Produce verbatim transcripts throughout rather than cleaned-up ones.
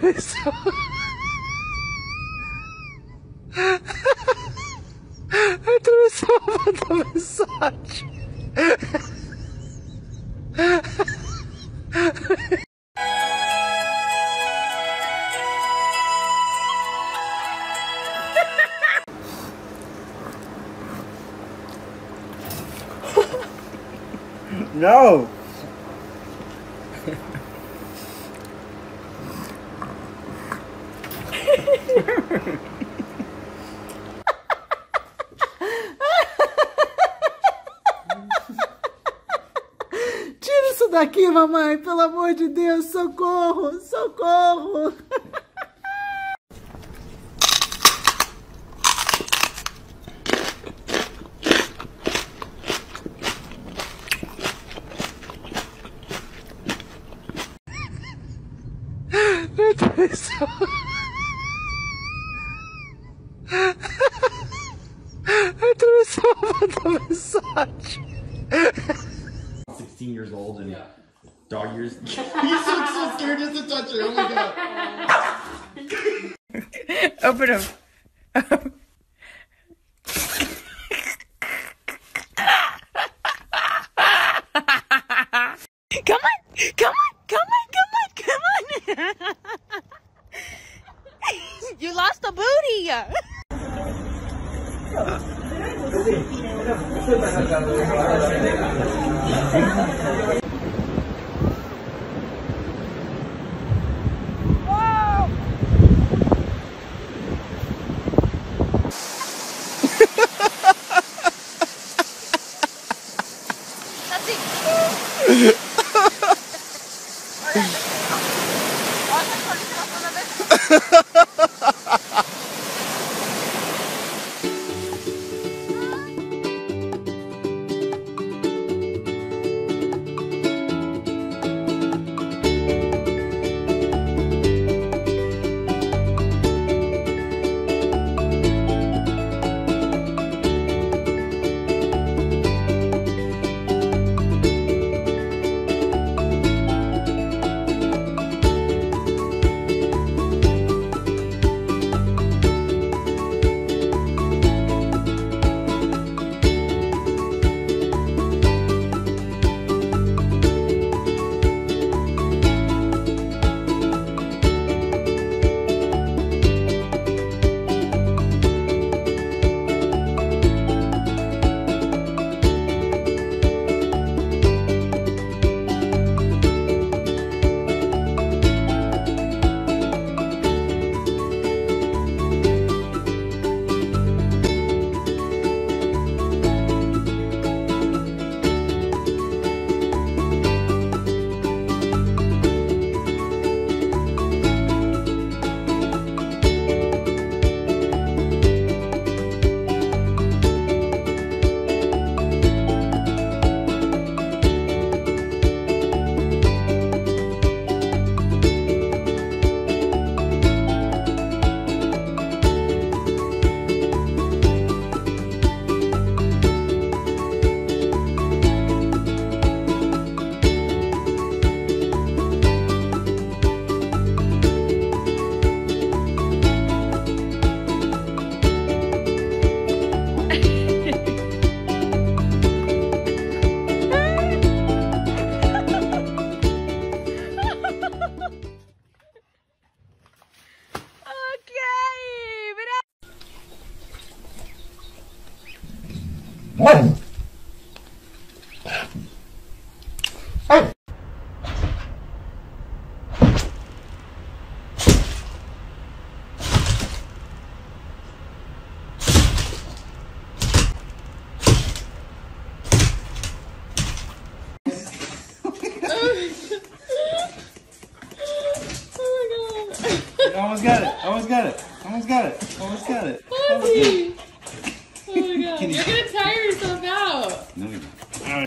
atravessou. Atravessou a mensagem. No! Tira isso daqui, mamãe, pelo amor de Deus, socorro, socorro. Atravessou. Atravessou a mensagem. sixteen years old and yeah. Dog years. You look so scared just to touch her. Oh my god. Open him. Come on, come on, come on, come on, come on. You lost the booty. Almost got it. Almost got it. Almost got it. Almost got it. Ozzy! Oh my god. You're gonna tire yourself out. No, you're not. All right.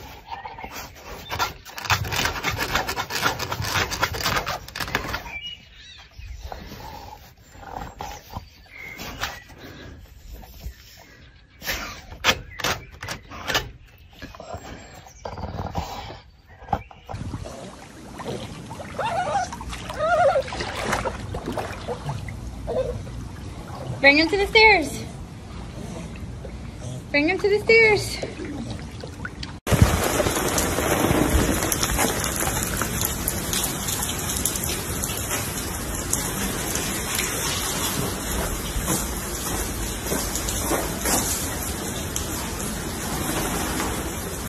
Bring him to the stairs. Bring him to the stairs.